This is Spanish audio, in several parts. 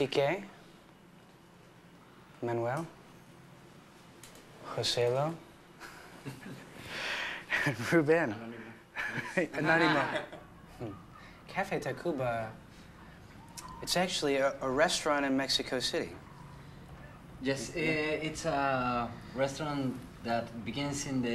Quique, Manuel, Joselo, and Ruben. Anonimo. Cafe Tacuba, it's actually a restaurant in Mexico City. Yes, it's a restaurant that begins in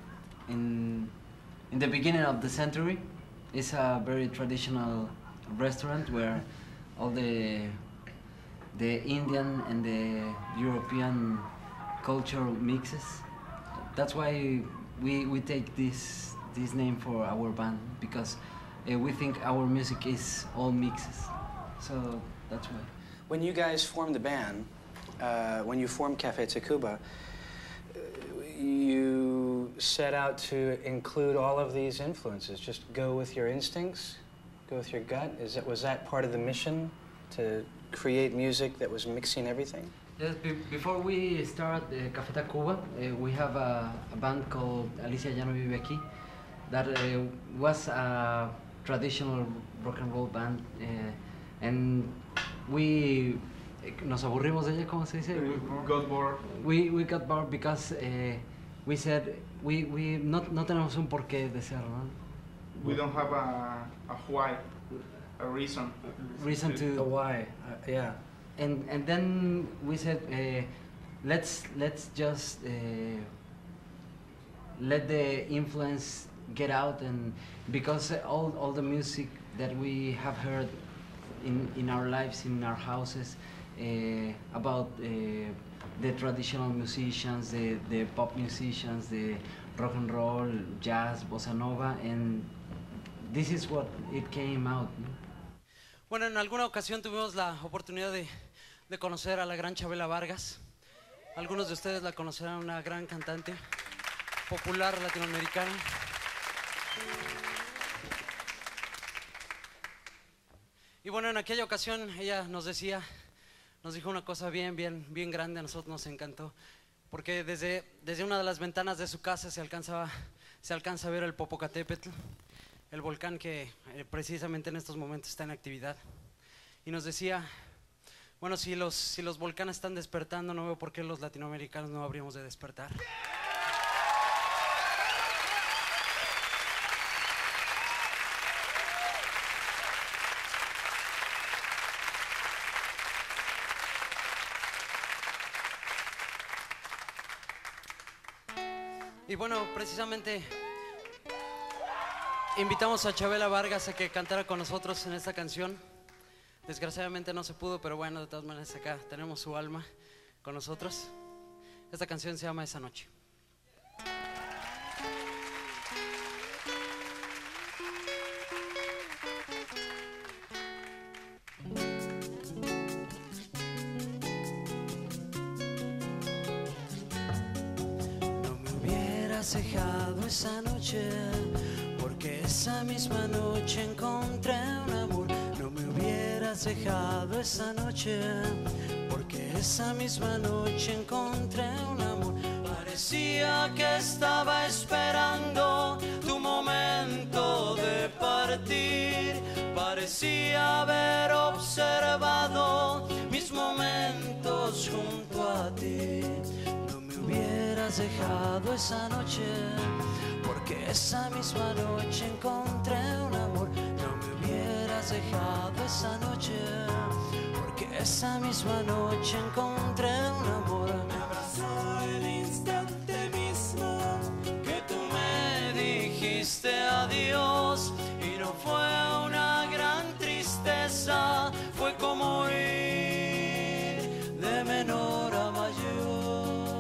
the beginning of the century. It's a very traditional restaurant where all the Indian and the European culture mixes. That's why we take this name for our band, because we think our music is all mixes. So that's why. When you guys formed the band, when you formed Cafe Tacuba, you set out to include all of these influences. Just go with your instincts, go with your gut. Was that part of the mission, to create music that was mixing everything? Yes, before we start Café Tacuba, we have a band called Alicia Ya No Vive Aquí that was a traditional rock and roll band, and we nos aburrimos de ella, ¿cómo se dice? We got bored. We got bored because we said we no tenemos un porqué de ser, ¿no? We don't have a why, a reason. Reason to A why, yeah. And then we said let's just let the influence get out, and because all the music that we have heard in our lives, in our houses, about the traditional musicians, the pop musicians, the rock and roll, jazz, bossa nova, and this is what it came out. Bueno, en alguna ocasión tuvimos la oportunidad de conocer a la gran Chabela Vargas. Algunos de ustedes la conocerán, una gran cantante popular latinoamericana. Y bueno, en aquella ocasión ella nos dijo una cosa bien grande, a nosotros nos encantó, porque desde una de las ventanas de su casa se alcanza a ver el Popocatépetl, el volcán que precisamente en estos momentos está en actividad. Y nos decía, bueno, si los volcanes están despertando, no veo por qué los latinoamericanos no habríamos de despertar. Y bueno, precisamente invitamos a Chabela Vargas a que cantara con nosotros en esta canción. Desgraciadamente no se pudo, pero bueno, de todas maneras acá tenemos su alma con nosotros. Esta canción se llama Esa Noche. Dejado esa noche, porque esa misma noche encontré un amor. No me hubieras dejado esa noche, porque esa misma noche encontré un amor. Parecía que estaba esperando tu momento de partir, parecía haber observado mis momentos junto a ti. Hubieras dejado esa noche, porque esa misma noche encontré un amor. No me hubieras dejado esa noche, porque esa misma noche encontré un amor. Me abrazó el instante mismo que tú me dijiste adiós, y no fue una gran tristeza, fue como ir de menor a mayor.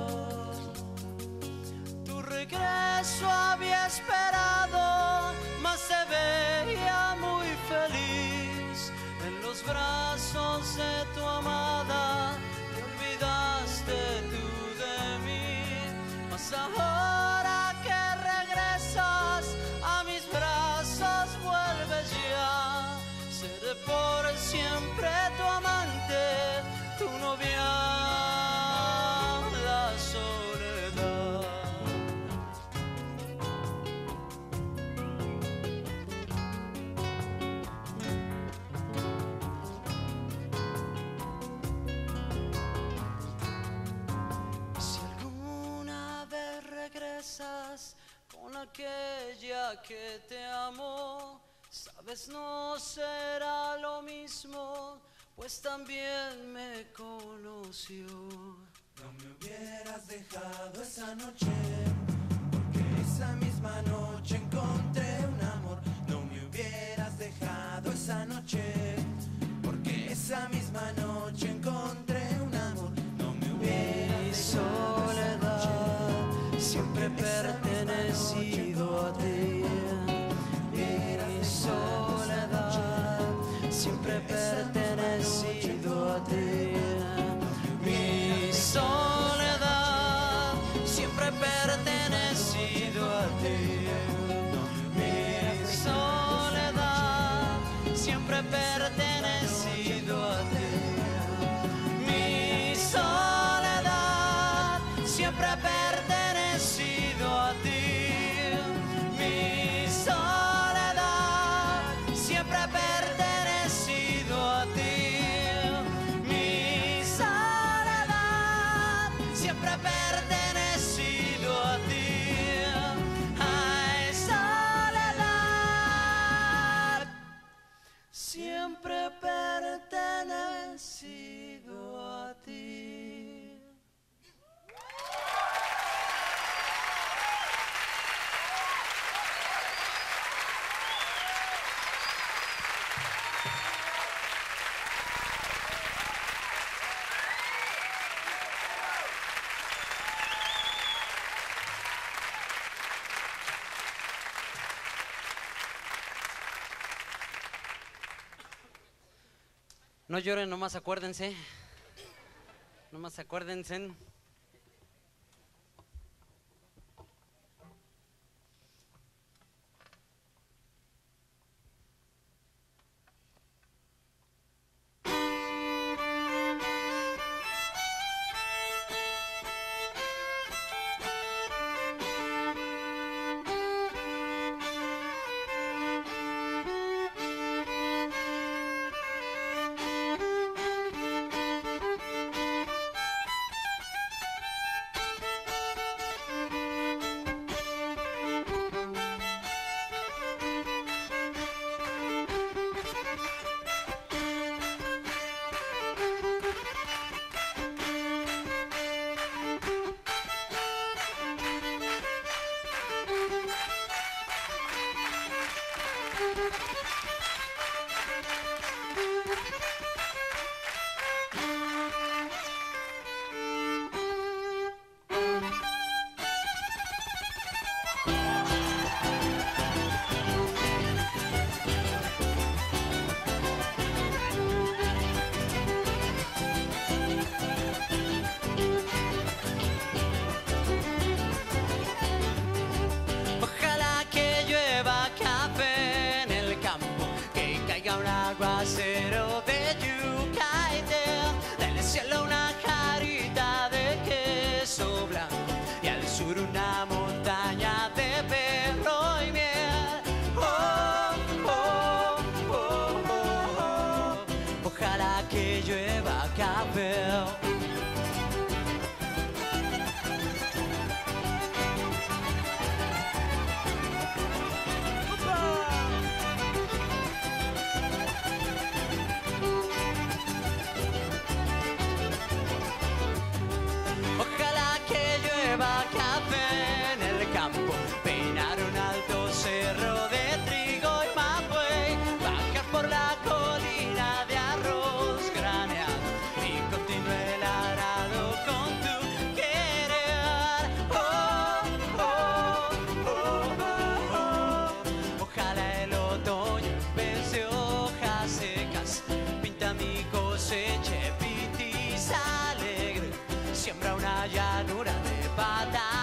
Regreso había esperado, mas se veía muy feliz en los brazos de tu amada. Te olvidaste día que te amo, sabes no será lo mismo, pues también me conoció. No me hubieras dejado esa noche, porque esa misma noche encontré un amor. No me hubieras dejado esa noche, porque esa misma noche encontré un amor. No me hubieras Mi dejado esa soledad noche, siempre pertenecido a ti. Mi soledad siempre pertenecido a ti. Mi soledad siempre pertenecido a ti. Mi soledad siempre pertenecido a ti. Mi soledad siempre pertenecido a ti. Mi soledad siempre pertenecido a ti. Mi soledad siempre pertenecido a ti. Ay, soledad siempre pertenecido a ti. No lloren, nomás acuérdense. Nomás acuérdense. Ojalá que llueva café en el campo, que caiga un aguacero de yuca y del cielo una jarita de queso blanco y al sur una montaña de perro y miel. Oh, oh, oh, oh, oh. Ojalá que llueva café. Ojalá que llueva café en el campo, peinar un alto cerro de trigo y maguey, bajar por la colina de arroz graneado y continuar el arado con tu querer. Oh, oh, oh, oh, oh. Ojalá el otoño en vez de hojas secas pinta mi cosecha, pitis alegre, siembra una llanura de patatas.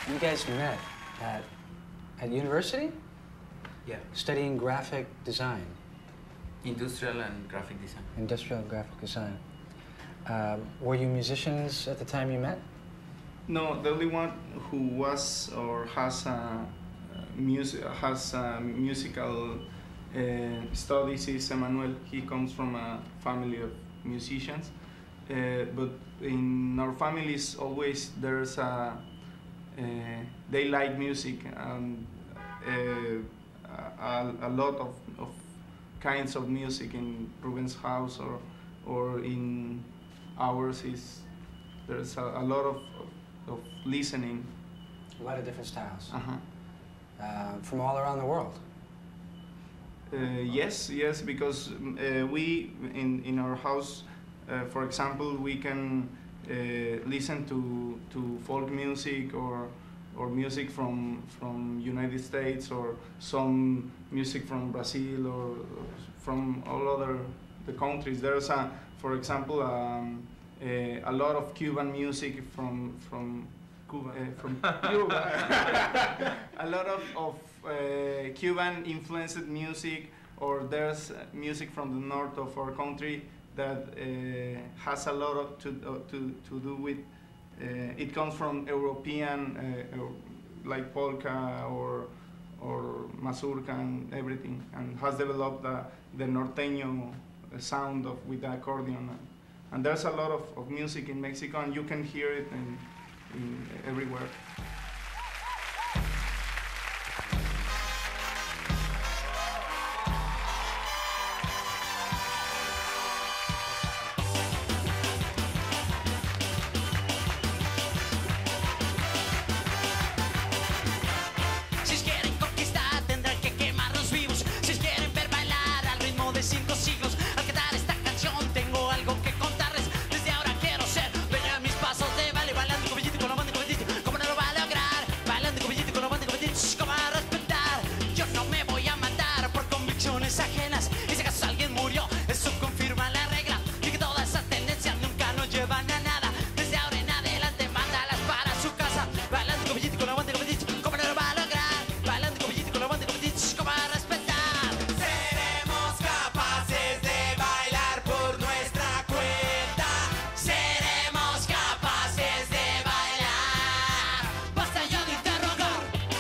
You guys met at university? Yeah, Studying graphic design, industrial and graphic design. industrial graphic design. Were you musicians at the time you met? No, the only one who was or has musical studies is Emmanuel. He comes from a family of musicians, but in our families always there's they like music and a lot of kinds of music in Ruben's house or in ours is there's a lot of listening. A lot of different styles. Uh-huh. From all around the world. Yes, because we in our house, for example, we can listen to folk music or music from United States or some music from Brazil or from all other the countries. There's for example, a lot of Cuban music from Cuba. From Cuba. A lot of Cuban influenced music, or there's music from the north of our country that has a lot of to do with. It comes from European, like polka or mazurka and everything, and has developed the norteño sound with the accordion. And there's a lot of music in Mexico, and you can hear it in everywhere. Si quieren conquistar tendrán que quemarnos vivos. Si quieren ver bailar al ritmo de 5 siglos. Al cantar esta canción tengo algo que contarles. Desde ahora quiero ser ver mis pasos de baile, bailando con billete con la banda con billete. ¿Cómo no lo va a lograr? Bailando con billete con la banda con billete. ¿Cómo va a respetar? Yo no me voy a matar por convicciones ajenas. Y si acaso alguien murió, eso confirma la regla. Y que todas esas tendencias nunca nos llevan a nada. Desde ahora en adelante mándalas para su casa. Bailando con billete con la banda con billete. ¿Cómo no lo va a lograr? Bailando con billete con la banda con billete. ¿Cómo va a respetar? Seremos capaces de bailar por nuestra cuenta. Seremos capaces de bailar. Basta ya de interrogar.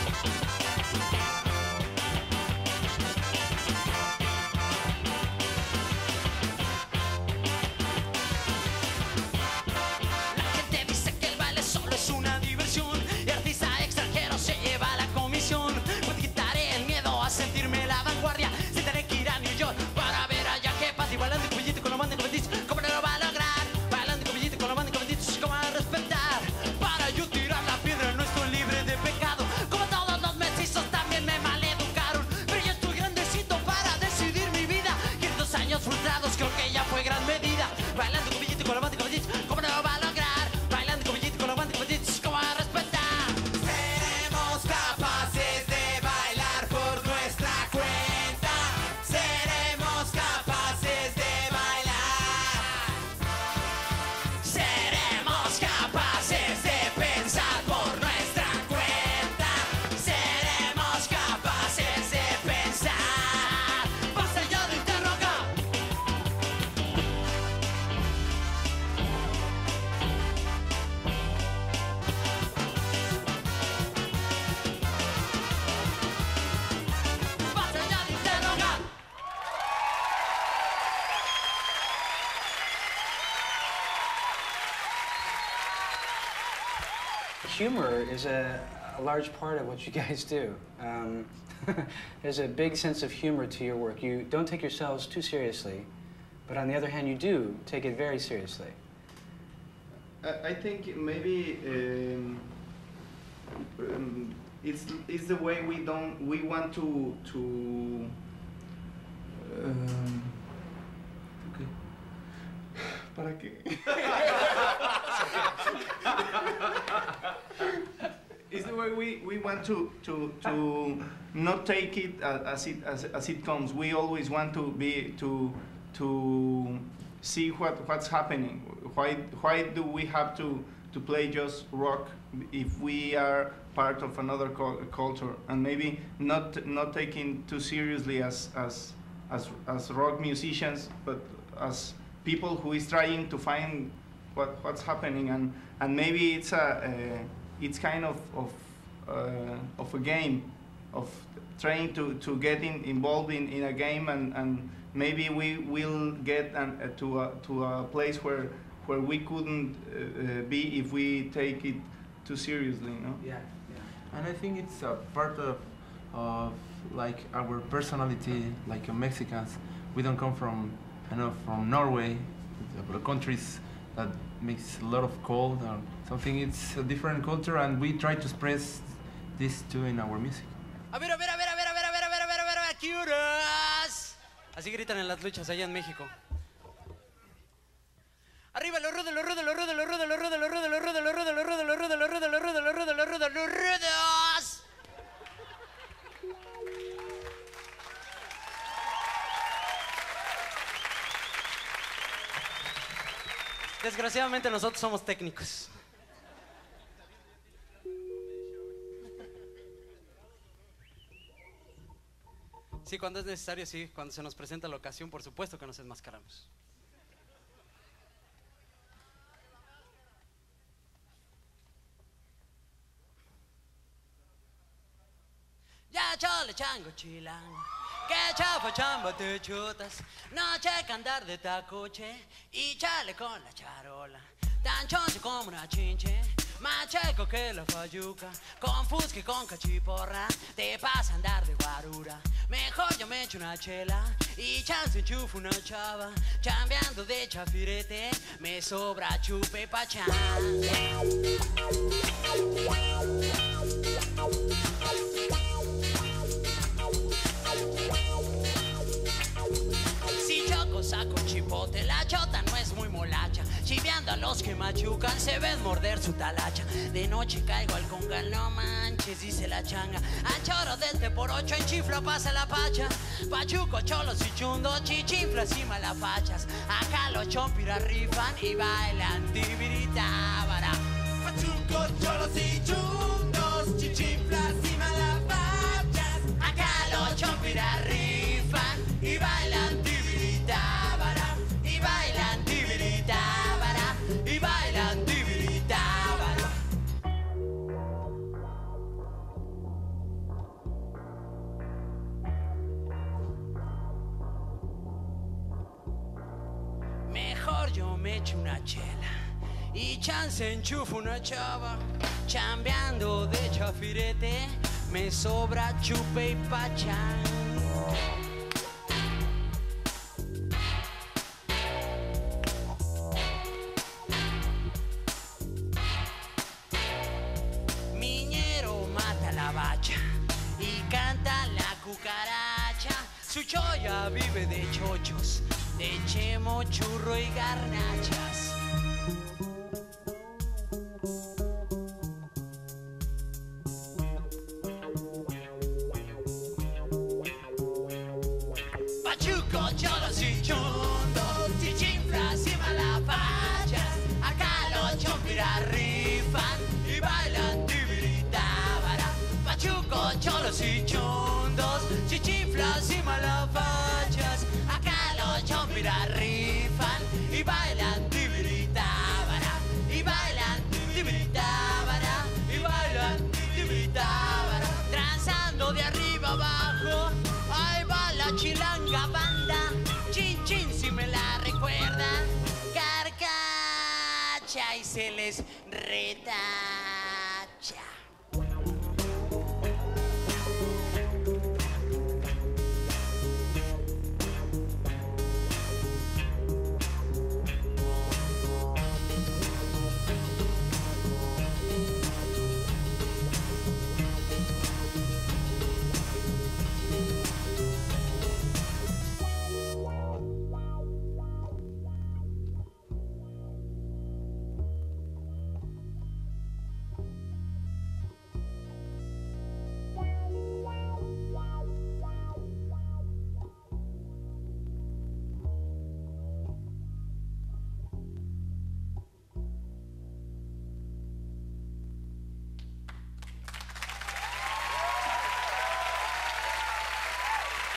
La gente dice que el baile solo es una diversión y artista extranjero se lleva la comisión. Pues quitaré el miedo a sentirme la vanguardia. Si tendré que ir a New York para ver allá que pasa. Y bailando con billete con la banda con billete. ¿Cómo no lo va a lograr? Bailando con billete con la banda con billete. ¿Cómo va a respetar? Para yo tirar la piedra no estoy libre de pecado. Como todos los mestizos también me maleducaron. Pero ya estoy grandecito para decidir mi vida. Y en 2 años frustrados creo que ya fue gran medida. Bailando con billete con la banda con billete. ¿Cómo no lo va a lograr? Bailando con billete con la banda con billete. ¿Cómo va a respetar? Seremos capaces de bailar por nuestra cuenta. Seremos capaces de bailar. Seremos capaces de pensar por nuestra cuenta. Seremos capaces de pensar. Basta ya de interrogar. Basta ya de interrogar. Humor is a large part of what you guys do. There's a big sense of humor to your work. You don't take yourselves too seriously, but on the other hand, you do take it very seriously. I think maybe it's the way we want to okay. ¿Para qué? It's the way we want to not take it as it comes. We always want to see what's happening. Why do we have to to play just rock if we are part of another culture, and maybe not taking too seriously as rock musicians, but as people who is trying to find what's happening, and maybe it's it's kind of a game, of trying to get involved in a game, and maybe we will get to a place where we couldn't be if we take it too seriously, no? Yeah. And I think it's a part of like our personality, like Mexicans. We don't come from, from Norway, countries that makes a lot of cold or something. It's a different culture, and we try to express this too in our music. A ver, curious. Así gritan en las luchas allá en México. Arriba los rudos, los rudos, los rudos, los rudos, los rudos, los rudos, los rudos, los rudos, los rudos, los rudos, los rudos, los rudos, los rudos, los rudos, los rudos. Desgraciadamente nosotros somos técnicos. Sí, cuando es necesario, sí. Cuando se nos presenta la ocasión, por supuesto que nos enmascaramos. Ya chole chango chilango, que chafa chamba te chutas, no checa andar de tacoche y chale con la charola, tan choncho como una chinche, más checo que la fayuca, con fusca y con cachiporra, te pasa andar de guarura, mejor yo me echo una chela y chance enchufo una chava, chambeando de chafirete, me sobra chupe pachán. Si choco saco chipote, la chota no es muy molacha, chiveando a los que machucan se ven morder su talacha. De noche caigo al congal, no manches, dice la changa, a choro del te por ocho en chiflo pasa la pacha, pachuco, cholos y chundos, chichinflas y malapachas, acá los chompiras rifan y bailan tibiritábara. Pachuco, cholos y chundos, chichinflas y malapachas, acá los chompiras rifan y bailan tibiritábara, y bailan tibiritábara, y bailan tibiritábara. Mejor yo me echo una chela y chance enchufo una chava, chambeando de chafirete, me sobra chupe y pachán. Miñero mata la bacha y canta la cucaracha, su choya vive de chochos, de chemo, churro y garnachas. Pachuco, cholos y chundos, chichinflas y malapachas, acá los chompiras rifan y bailan tibiritábara. Pachuco, cholos y chundos, chichinflas y malapachas, acá los chompiras rifan y bailan tibiritábara, y bailan tibiritábara, y bailan tibiritábara. Transando de arriba abajo, ahí va la chilanga banda, chin chin si me la recuerdan, carcacha y se les retacha.